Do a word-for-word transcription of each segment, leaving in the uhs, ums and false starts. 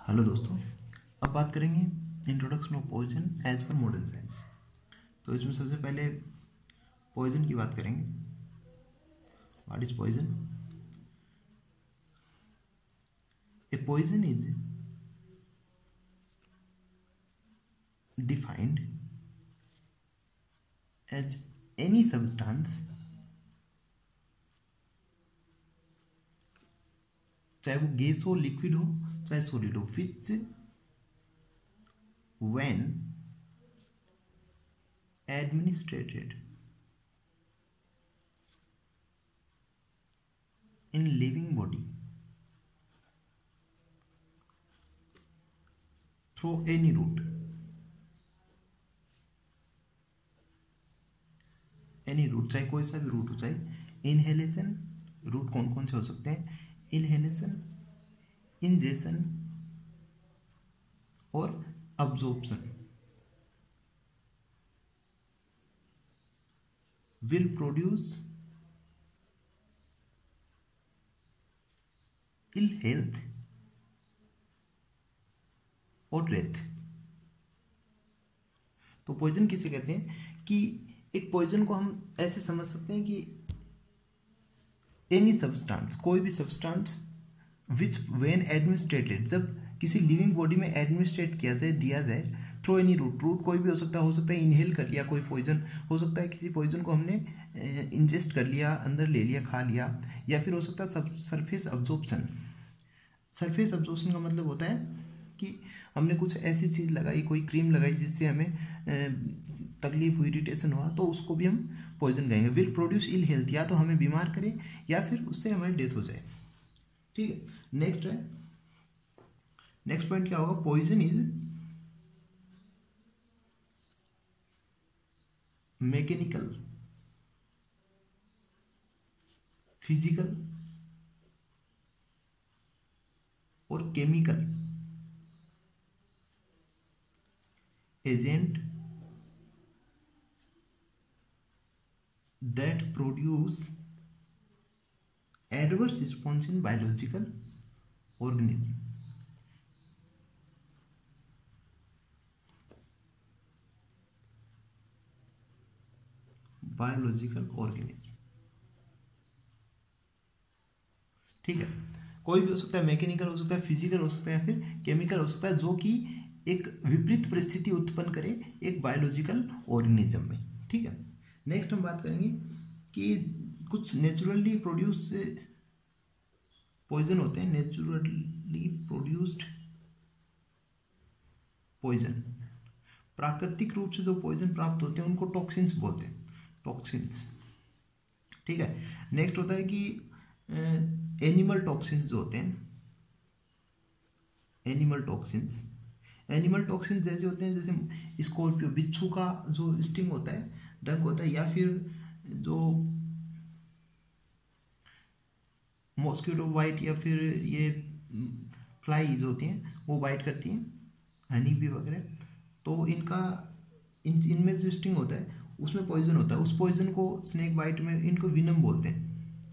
Hello दोस्तों, अब बात करेंगे introduction of poison as per modern science. तो इसमें सबसे पहले पॉइजन की बात करेंगे। What is poison? A poison is defined as any substance, चाहे वो गैस हो, लिक्विड हो, चाहे सॉलिड हो, which when administered in living body through any route, any route, चाहे कोई सा भी रूट हो, चाहे इनहेलेशन, रूट कौन कौन से हो सकते हैं? इनहेलेशन, इंजेशन और absorption, will produce ill health और डेथ। तो पॉइजन किसे कहते हैं? कि एक पॉइजन को हम ऐसे समझ सकते हैं कि एनी सब्सटेंस, कोई भी सब्सटेंस विच व्हेन एडमिनिस्ट्रेटेड, जब किसी लिविंग बॉडी में एडमिनिस्ट्रेट किया जाए, दिया जाए, थ्रू एनी रूट, रूट कोई भी हो सकता है हो सकता है इनहेल कर लिया कोई पॉइजन, हो सकता है किसी पॉइजन को हमने इंजेस्ट कर लिया, अंदर ले लिया, खा लिया, या फिर हो सकता है सरफेस अब्जॉर्प्शन। सरफेस अब्जॉर्प्शन का मतलब होता है कि हमने कुछ ऐसी चीज़ लगाई, कोई क्रीम लगाई जिससे हमें तकलीफ हुई, इरिटेशन हुआ, तो उसको भी हम पॉइजन कहेंगे। विल प्रोड्यूस इल हेल्थ, या तो हमें बीमार करे या फिर उससे हमारी डेथ हो जाए। ठीक है, नेक्स्ट है, नेक्स्ट पॉइंट क्या होगा? पॉइजन इज मैकेनिकल, फिजिकल और chemical agent that produce adverse response in biological organism. Biological organism, ठीक है, कोई भी हो सकता है, मैकेनिकल हो सकता है, फिजिकल हो सकता है, या फिर केमिकल हो सकता है, जो कि एक विपरीत परिस्थिति उत्पन्न करे एक बायोलॉजिकल ऑर्गेनिज्म में। ठीक है, नेक्स्ट हम बात करेंगे कि कुछ नेचुरली प्रोड्यूस पॉइजन होते हैं। नेचुरली प्रोड्यूस्ड पॉइजन, प्राकृतिक रूप से जो पॉइजन प्राप्त होते हैं उनको टॉक्सिन्स बोलते हैं, टॉक्सिन्स। ठीक है, नेक्स्ट होता है कि एनिमल टॉक्सिन्स जो होते हैं, एनिमल टॉक्सिन्स, एनिमल टॉक्सिन्स जैसे होते हैं, जैसे स्कॉर्पियो, बिच्छू का जो स्टिंग होता है, डंक होता है, या फिर जो मॉस्किटो बाइट, या फिर ये फ्लाई जो होती हैं वो बाइट करती हैं, हनी बी वगैरह, तो इनका इन इनमें जो स्टिंग होता है उसमें पॉइजन होता है, उस पॉइजन को स्नेक बाइट में इनको विनम बोलते हैं।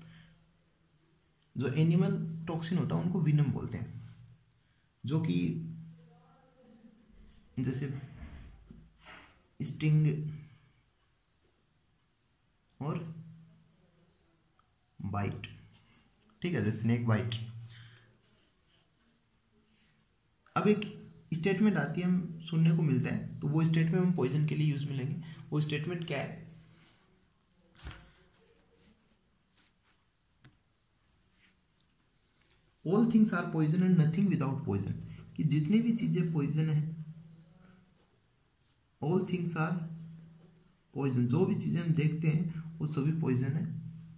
जो एनिमल टॉक्सिन होता है उनको विनम बोलते हैं, जो कि जैसे स्टिंग और बाइट, ठीक है, जैसे स्नेक बाइट। अब एक स्टेटमेंट आती है, हम सुनने को मिलता है, तो वो स्टेटमेंट हम पॉइजन के लिए यूज में लेंगे। वो स्टेटमेंट क्या है? All things are poison and nothing without poison, कि जितनी भी चीजें पॉइजन है, ऑल थिंग्स आर पॉइजन, जो भी चीजें हम देखते हैं वो सभी पॉइजन है,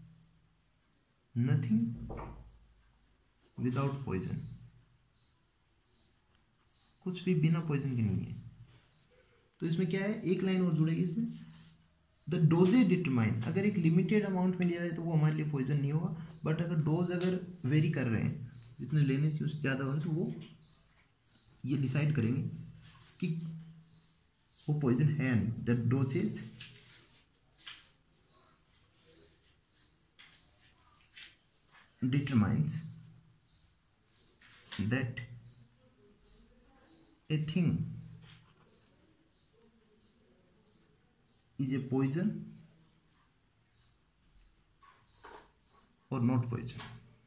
नथिंग विदाउट पॉइजन, कुछ भी बिना पॉइजन के नहीं है। तो इसमें क्या है, एक लाइन और जुड़ेगी इसमें, द डोजेज डिटरमाइन, अगर एक लिमिटेड अमाउंट में लिया जाए तो वो हमारे लिए पॉइजन नहीं होगा, बट अगर डोज अगर वेरी कर रहे हैं, जितने लेने चाहिए उससे ज़्यादा हो रहे, तो वो ये डिसाइड करेंगे कि वो पॉइजन है या नहीं। The doses determines that a thing is a poison or not poison।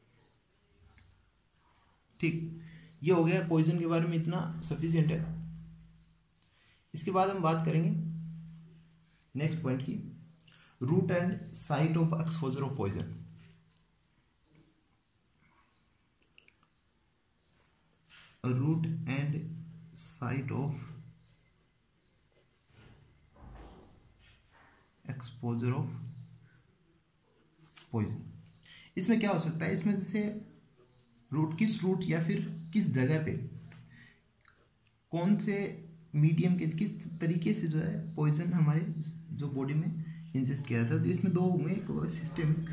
ठीक, ये हो गया पॉइजन के बारे में, इतना सफिशिएंट है। इसके बाद हम बात करेंगे नेक्स्ट पॉइंट की, route and site of exposure of poison. Route and site of exposure of poison. इसमें क्या हो सकता है, इसमें जैसे रूट, किस रूट या फिर किस जगह पे कौन से मीडियम के किस तरीके से जो है पॉइजन हमारे जो बॉडी में इंजेस्ट किया जाता है। तो इसमें दो होंगे, एक होगा सिस्टेमिक,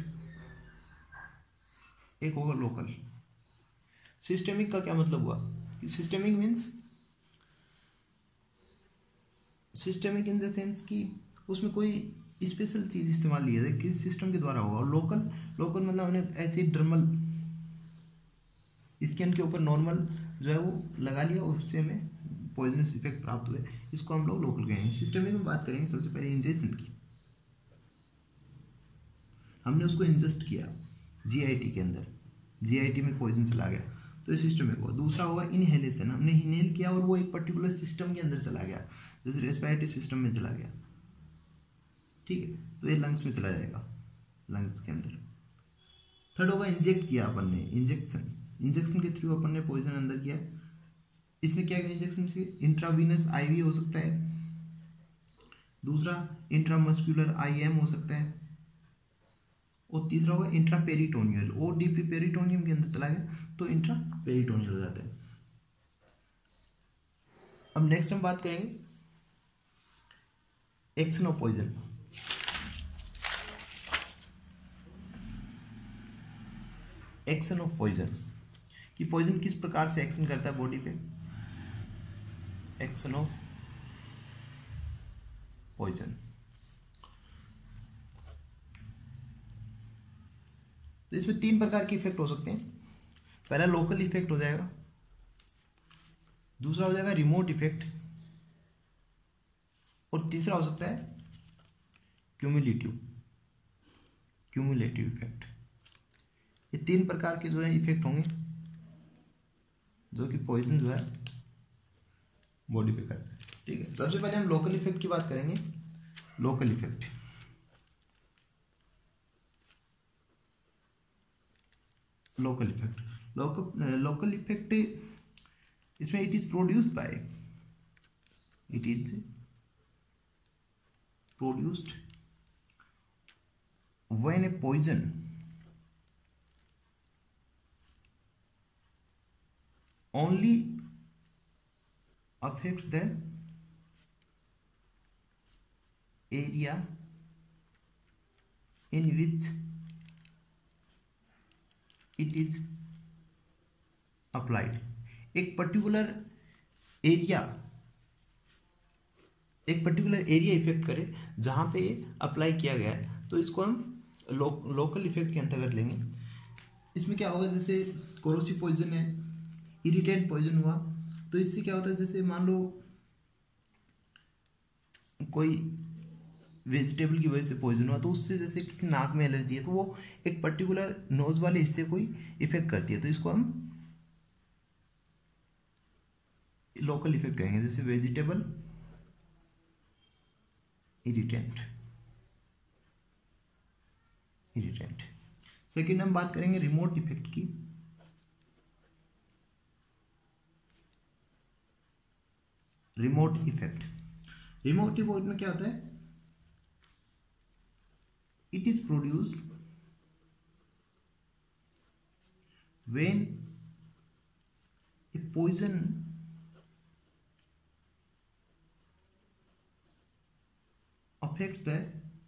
एक होगा लोकल। सिस्टेमिक का क्या मतलब हुआ, systemic means systemic in the sense कि उसमें कोई स्पेशल चीज इस्तेमाल लिया जाए, किस सिस्टम के द्वारा होगा। और लोकल, लोकल मतलब हमने ऐसे डर्मल स्किन के ऊपर नॉर्मल जो है वो लगा लिया और उससे हमें पॉइजनस इफेक्ट प्राप्त हुए, इसको हम लोग लोकल कहेंगे। सिस्टेमिक में बात करेंगे सबसे पहले इंजेक्शन की, हमने उसको इंजेस्ट किया जीआईटी के अंदर, जीआईटी में पॉइजन चला गया, तो ये सिस्टेमिक हुआ। दूसरा होगा इनहेलेशन, हमने इनहेल किया और वो एक पर्टिकुलर सिस्टम के अंदर चला गया, जैसे रेस्पिरेटरी सिस्टम में चला गया, ठीक है, तो ये लंग्स में चला जाएगा, लंग्स के अंदर। थर्ड होगा इंजेक्ट किया अपन ने, इंजेक्शन, इंजेक्शन के थ्रू अपन ने पॉइजन अंदर किया। इसमें क्या है, इंजेक्शन से इंट्रावीनस आईवी हो सकता है, दूसरा इंट्रामस्कुलर आईएम हो सकता है, और तीसरा होगा इंट्रापेरिटोनियल, और डीपली पेरिटोनियम के अंदर चला गया तो इंट्रापेरिटोनियल हो जाता है। अब नेक्स्ट हम बात करेंगे action of poison. Action of poison, कि पॉइजन किस प्रकार से एक्शन करता है बॉडी पे। एक्शन ऑफ पॉइजन, तो इसमें तीन प्रकार के इफेक्ट हो सकते हैं। पहला लोकल इफेक्ट हो जाएगा, दूसरा हो जाएगा रिमोट इफेक्ट, और तीसरा हो सकता है क्यूमुलेटिव, क्यूमुलेटिव इफेक्ट। ये तीन प्रकार के जो है इफेक्ट होंगे जो कि पॉइजन जो है बॉडी पे करता है, ठीक है। सबसे पहले हम लोकल इफेक्ट की बात करेंगे। Local effect, local effect local local effect इसमें it is produced by, it is produced when a poison only affect the area in which it is applied। एक पर्टिकुलर एरिया, एक पर्टिकुलर एरिया इफेक्ट करे जहां पे apply किया गया है, तो इसको हम लो, लोकल इफेक्ट के अंतर्गत लेंगे। इसमें क्या होगा, जैसे कोरोसिव पॉइजन है, इरिटेंट पॉइजन हुआ, तो इससे क्या होता है, जैसे मान लो कोई वेजिटेबल की वजह से पॉइजन हुआ, तो उससे जैसे किसी नाक में एलर्जी है, तो वो एक पर्टिकुलर नोज वाले हिस्से को ही इफेक्ट करती है, तो इसको हम लोकल इफेक्ट कहेंगे, जैसे वेजिटेबल इरिटेंट, इरिटेंट। सेकेंड हम बात करेंगे रिमोट इफेक्ट की। रिमोट इफेक्ट, रिमोट इफेक्ट में क्या होता है, it is produced when a poison affects the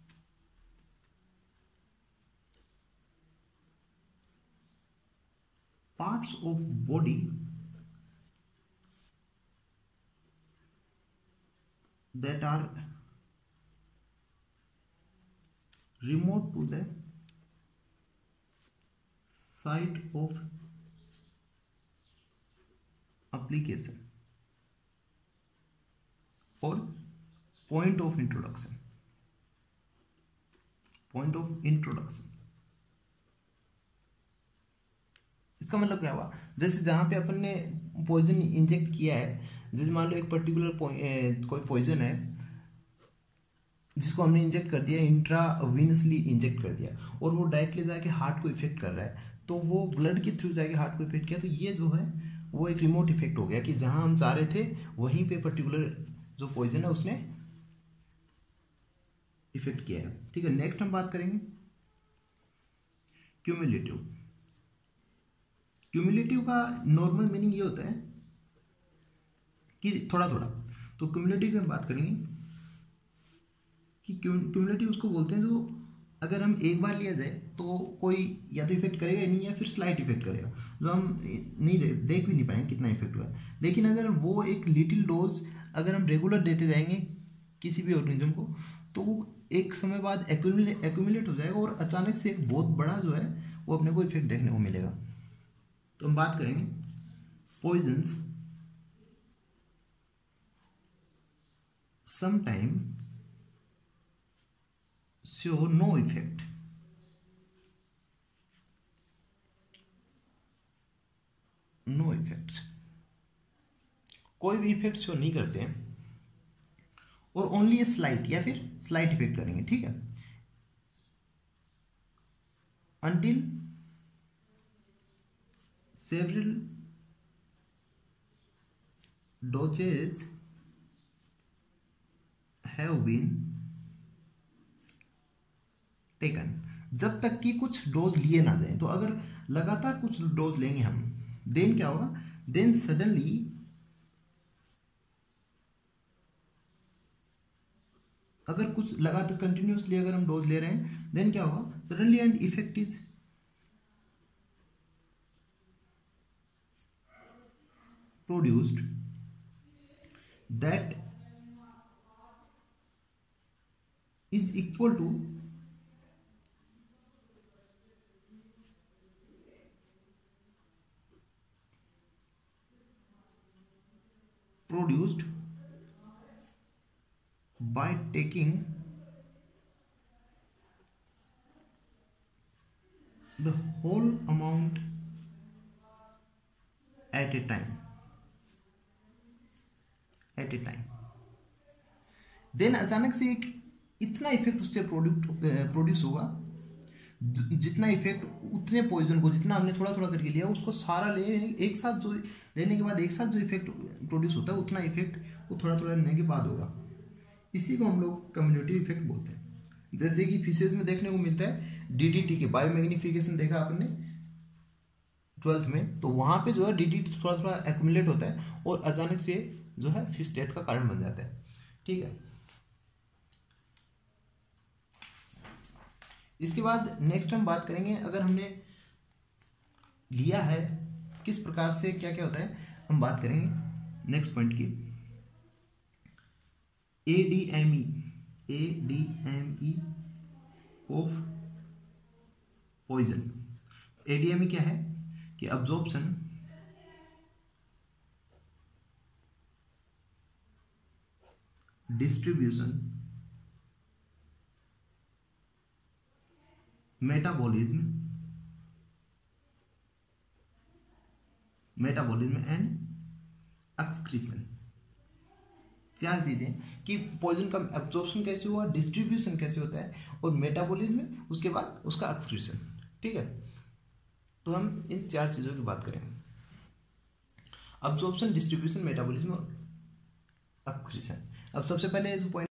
parts of body that are remote to the site of application, और point of introduction, point of introduction इसका मतलब क्या हुआ, जैसे जहां पे अपन ने पॉइजन इंजेक्ट किया है, जैसे मान लो एक पर्टिकुलर कोई पॉइजन है जिसको हमने इंजेक्ट कर दिया, इंट्रावीनसली इंजेक्ट कर दिया, और वो डायरेक्टली जाके हार्ट को इफेक्ट कर रहा है, तो वो ब्लड के थ्रू जाके हार्ट को इफेक्ट किया, तो ये जो है वो एक रिमोट इफेक्ट हो गया कि जहां हम चाह रहे थे वहीं पे पर्टिकुलर जो पॉइजन है उसने इफेक्ट किया है। ठीक है, नेक्स्ट हम बात करेंगे क्यूमुलेटिव। क्यूमुलेटिव का नॉर्मल मीनिंग ये होता है कि थोड़ा थोड़ा, तो क्यूमुलेटिव की हम बात करेंगे कि क्यूमुलेटिव उसको बोलते हैं जो अगर हम एक बार लिया जाए तो कोई या तो इफेक्ट करेगा नहीं, या फिर स्लाइट इफेक्ट करेगा, जो हम नहीं दे, देख भी नहीं पाएंगे कितना इफेक्ट हुआ है। लेकिन अगर वो एक लिटिल डोज अगर हम रेगुलर देते जाएंगे किसी भी ऑर्गेनिज्म को, तो वो एक समय बाद एक्यूमुलेट एक्यूमुलेट हो जाएगा और अचानक से एक बहुत बड़ा जो है वो अपने को इफेक्ट देखने को मिलेगा। तो हम बात करेंगे poisons sometime show no effect, no effects, कोई भी इफेक्ट शो नहीं करते हैं, और ओनली ए स्लाइट या फिर स्लाइट इफेक्ट करेंगे। ठीक है, until several doses have been taken, जब तक कि कुछ डोज लिए ना जाए। तो अगर लगातार कुछ डोज लेंगे हम, देन क्या होगा, देन सडनली अगर कुछ लगातार कंटिन्यूसली अगर हम डोज ले रहे हैं, देन क्या होगा, suddenly and effect is produced that is equal to produced by taking the whole amount at a time at a time then अचानक से एक इतना इफेक्ट उससे प्रोड्यूट प्रोड्यूस होगा, जितना इफेक्ट उतने पॉइजन को जितना हमने थोड़ा थोड़ा करके लिया उसको सारा ले एक साथ जो लेने के बाद एक साथ जो इफेक्ट प्रोड्यूस होता है उतना इफेक्ट वो थोड़ा थोड़ा लेने के बाद होगा। इसी को हम लोग कम्युलेटिव इफेक्ट बोलते हैं। जैसे कि फिशेज में देखने को मिलता है डीडीटी के बायोमैग्निफिकेशन देखा आपने ट्वेल्थ में, तो वहां पे जो है डीडीटी थोड़ा थोड़ा एक्यूमुलेट होता है और अचानक से जो है फिश डेथ का कारण बन जाता है। ठीक है, इसके बाद नेक्स्ट हम बात करेंगे अगर हमने लिया है किस प्रकार से क्या क्या होता है, हम बात करेंगे नेक्स्ट पॉइंट की ADME ADME of poison. ADME क्या है कि absorption distribution metabolism metabolism and excretion, चार चीजें कि पॉइजन का एब्जॉर्प्शन कैसे हुआ, डिस्ट्रीब्यूशन कैसे होता है और मेटाबॉलिज्म, उसके बाद उसका एक्सक्रीशन। ठीक है, तो हम इन चार चीजों की बात करेंगे, अब्जॉर्प्शन, डिस्ट्रीब्यूशन, मेटाबॉलिज्म और एक्सक्रीशन। अब सबसे पहले जो पॉइंट